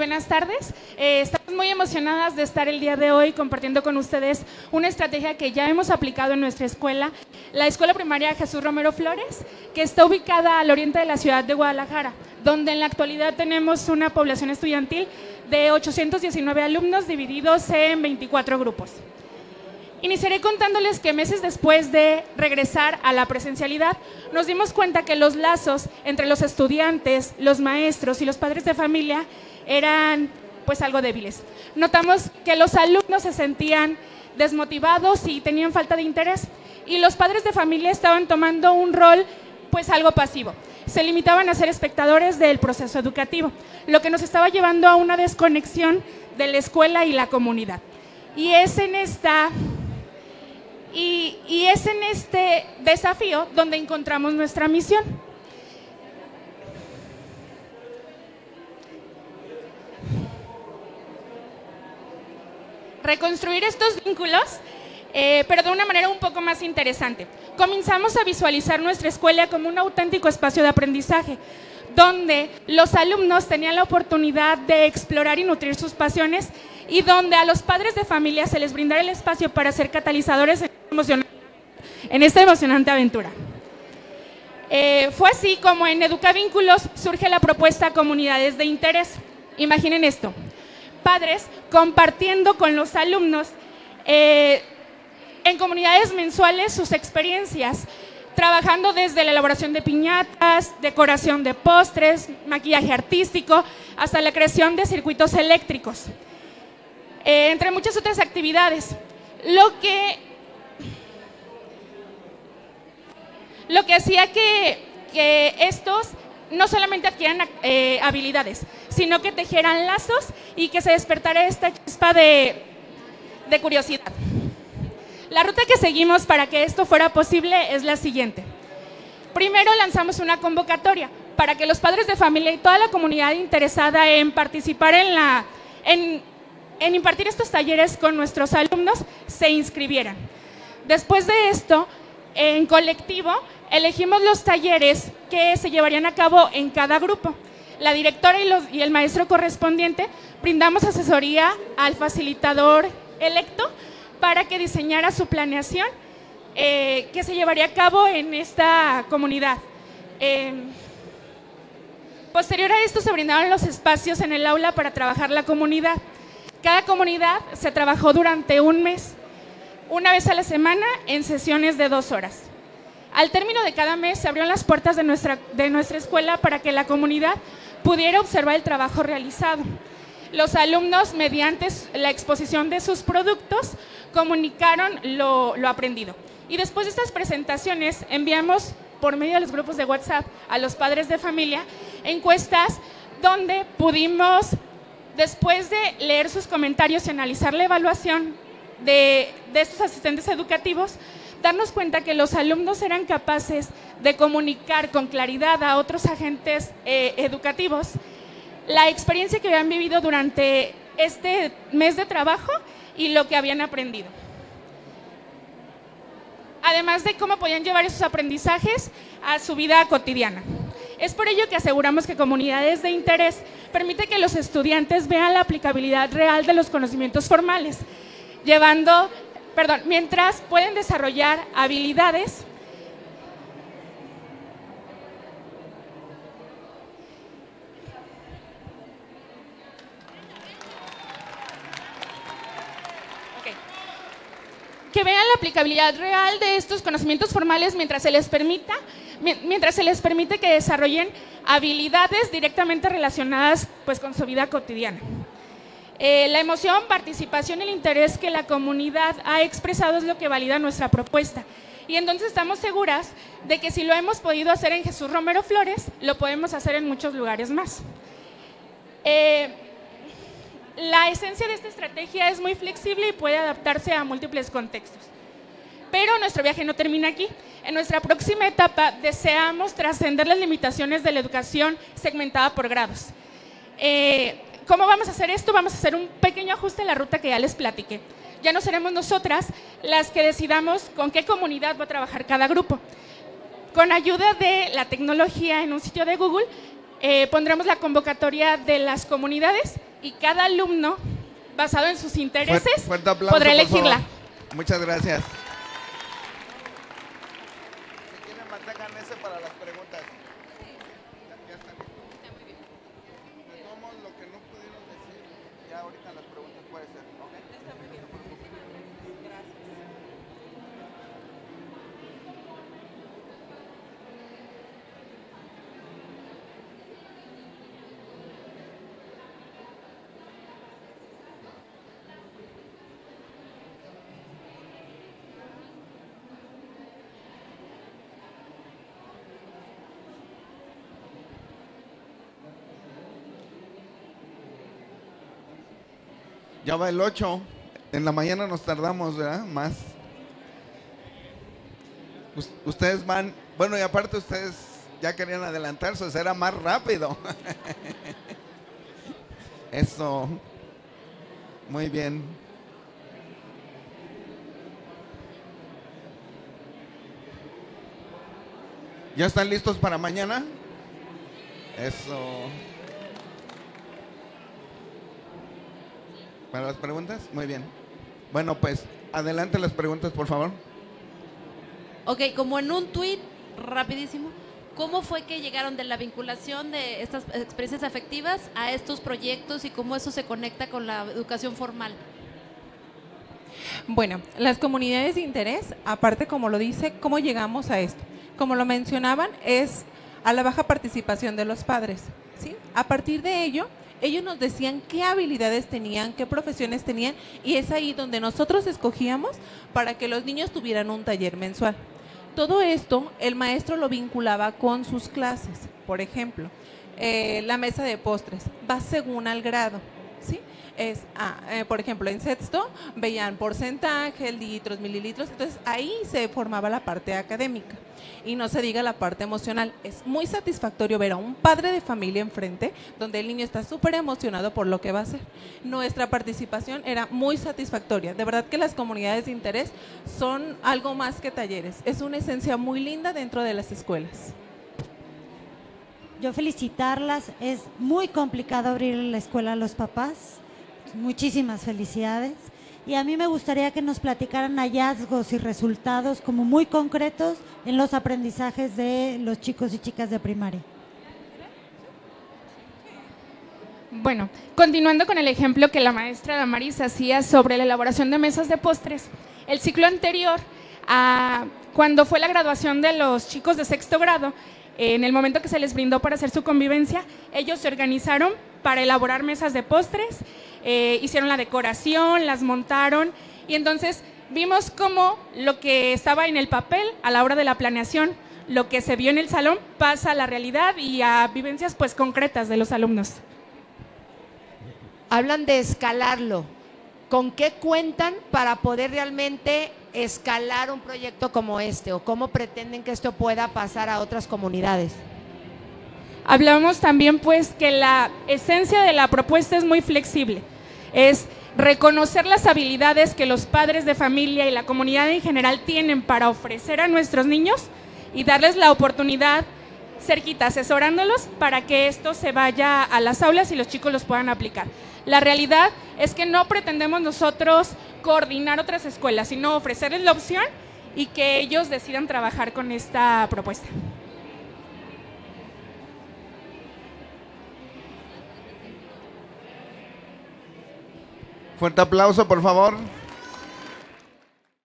buenas tardes. Estamos muy emocionadas de estar el día de hoy compartiendo con ustedes una estrategia que ya hemos aplicado en nuestra escuela, la Escuela Primaria Jesús Romero Flores, que está ubicada al oriente de la ciudad de Guadalajara, donde en la actualidad tenemos una población estudiantil de 819 alumnos divididos en 24 grupos. Iniciaré contándoles que meses después de regresar a la presencialidad, nos dimos cuenta que los lazos entre los estudiantes, los maestros y los padres de familia eran pues algo débiles. Notamos que los alumnos se sentían desmotivados y tenían falta de interés, y los padres de familia estaban tomando un rol pues algo pasivo. Se limitaban a ser espectadores del proceso educativo, lo que nos estaba llevando a una desconexión de la escuela y la comunidad. Y es en este desafío donde encontramos nuestra misión. Reconstruir estos vínculos, pero de una manera un poco más interesante. Comenzamos a visualizar nuestra escuela como un auténtico espacio de aprendizaje, donde los alumnos tenían la oportunidad de explorar y nutrir sus pasiones, y donde a los padres de familia se les brindara el espacio para ser catalizadores en esta emocionante aventura. Fue así como en Educavínculos surge la propuesta Comunidades de Interés. Imaginen esto: padres compartiendo con los alumnos en comunidades mensuales sus experiencias, trabajando desde la elaboración de piñatas, decoración de postres, maquillaje artístico, hasta la creación de circuitos eléctricos, entre muchas otras actividades, lo que hacía que estos no solamente adquieran habilidades, sino que tejieran lazos y que se despertara esta chispa de curiosidad. La ruta que seguimos para que esto fuera posible es la siguiente. Primero lanzamos una convocatoria para que los padres de familia y toda la comunidad interesada en participar en impartir estos talleres con nuestros alumnos se inscribieran. Después de esto, en colectivo, elegimos los talleres que se llevarían a cabo en cada grupo. La directora y el maestro correspondiente brindamos asesoría al facilitador electo para que diseñara su planeación que se llevaría a cabo en esta comunidad. Posterior a esto se brindaron los espacios en el aula para trabajar la comunidad. Cada comunidad se trabajó durante un mes, una vez a la semana en sesiones de 2 horas. Al término de cada mes se abrieron las puertas de nuestra escuela para que la comunidad pudiera observar el trabajo realizado. Los alumnos, mediante la exposición de sus productos, comunicaron lo aprendido. Y después de estas presentaciones, enviamos por medio de los grupos de WhatsApp a los padres de familia encuestas donde pudimos, después de leer sus comentarios y analizar la evaluación de estos asistentes educativos, darnos cuenta que los alumnos eran capaces de comunicar con claridad a otros agentes educativos la experiencia que habían vivido durante este mes de trabajo y lo que habían aprendido. Además de cómo podían llevar esos aprendizajes a su vida cotidiana. Es por ello que aseguramos que Comunidades de Interés permite que los estudiantes vean la aplicabilidad real de los conocimientos formales, mientras pueden desarrollar habilidades que vean la aplicabilidad real de estos conocimientos formales mientras se les permite que desarrollen habilidades directamente relacionadas pues, con su vida cotidiana. La emoción, participación y el interés que la comunidad ha expresado es lo que valida nuestra propuesta. Y entonces estamos seguras de que si lo hemos podido hacer en Jesús Romero Flores, lo podemos hacer en muchos lugares más. La esencia de esta estrategia es muy flexible y puede adaptarse a múltiples contextos. Pero nuestro viaje no termina aquí. En nuestra próxima etapa deseamos trascender las limitaciones de la educación segmentada por grados. ¿Cómo vamos a hacer esto? Vamos a hacer un pequeño ajuste en la ruta que ya les platiqué. Ya no seremos nosotras las que decidamos con qué comunidad va a trabajar cada grupo. Con ayuda de la tecnología en un sitio de Google, pondremos la convocatoria de las comunidades y cada alumno, basado en sus intereses, fuerte aplauso, podrá por elegirla. favor. Muchas gracias. Si quieren, mantengan ese para las preguntas. Ya está listo. De todos modos, lo que no pudieron decir, ya ahorita en las preguntas puede ser, ¿ok? Está muy bien. Gracias. Ya va el 8. En la mañana nos tardamos, ¿verdad? Más. Ustedes van, bueno, y aparte ustedes ya querían adelantarse, o sea, era más rápido. Eso. Muy bien. ¿Ya están listos para mañana? Eso. ¿Para las preguntas? Muy bien. Bueno, pues adelante las preguntas, por favor. Ok, como en un tuit, rapidísimo, ¿cómo fue que llegaron de la vinculación de estas experiencias afectivas a estos proyectos y cómo eso se conecta con la educación formal? Bueno, las comunidades de interés, aparte como lo dice, ¿cómo llegamos a esto? Como lo mencionaban, es a la baja participación de los padres, ¿sí? A partir de ello, ellos nos decían qué habilidades tenían, qué profesiones tenían, y es ahí donde nosotros escogíamos para que los niños tuvieran un taller mensual. Todo esto, el maestro lo vinculaba con sus clases. Por ejemplo, la mesa de postres va según al grado, ¿sí? Por ejemplo, en sexto veían porcentaje, litros, mililitros, entonces ahí se formaba la parte académica. Y no se diga la parte emocional. Es muy satisfactorio ver a un padre de familia enfrente, donde el niño está súper emocionado por lo que va a hacer. Nuestra participación era muy satisfactoria. De verdad que las comunidades de interés son algo más que talleres. Es una esencia muy linda dentro de las escuelas. Yo felicitarlas. Es muy complicado abrir la escuela a los papás. Muchísimas felicidades. Y a mí me gustaría que nos platicaran hallazgos y resultados como muy concretos en los aprendizajes de los chicos y chicas de primaria. Bueno, continuando con el ejemplo que la maestra Damaris hacía sobre la elaboración de mesas de postres, el ciclo anterior, cuando fue la graduación de los chicos de sexto grado, en el momento que se les brindó para hacer su convivencia, ellos se organizaron para elaborar mesas de postres, hicieron la decoración, las montaron, y entonces vimos cómo lo que estaba en el papel a la hora de la planeación, lo que se vio en el salón, pasa a la realidad y a vivencias pues concretas de los alumnos. Hablan de escalarlo. ¿Con qué cuentan para poder realmente escalar un proyecto como este? ¿O cómo pretenden que esto pueda pasar a otras comunidades? Hablamos también pues que la esencia de la propuesta es muy flexible. Es reconocer las habilidades que los padres de familia y la comunidad en general tienen para ofrecer a nuestros niños y darles la oportunidad cerquita, asesorándolos para que esto se vaya a las aulas y los chicos los puedan aplicar. La realidad es que no pretendemos nosotros coordinar otras escuelas, sino ofrecerles la opción y que ellos decidan trabajar con esta propuesta. Fuerte aplauso, por favor.